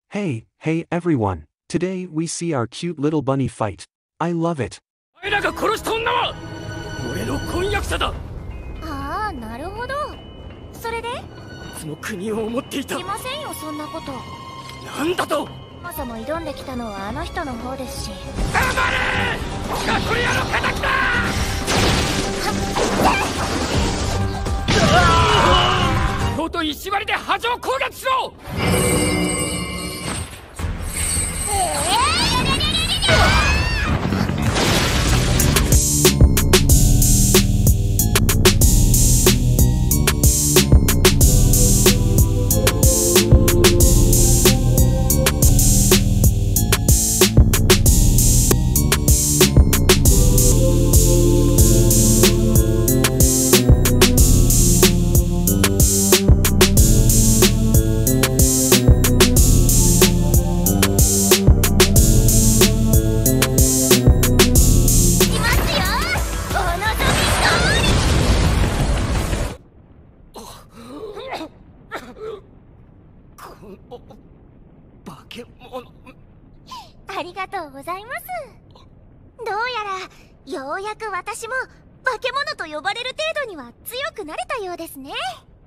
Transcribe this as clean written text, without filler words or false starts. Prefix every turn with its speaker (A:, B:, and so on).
A: Hey everyone. Today we see our cute little bunny fight. I love it.
B: お前らが殺した女は俺の婚約者だ。
C: ああ、なるほど。それで？
B: いつも国を思っていた。
C: いませんよ、そんなこと。
B: なんだと。
C: そもそも挑んできたのはあの人の方ですし。
B: 黙れ！ガソリアの敵だ！とうとう石割りで波状攻撃しろ！化け物。
C: ありがとうございます。どうやらようやく私も化け物と呼ばれる程度には強くなれたようですね。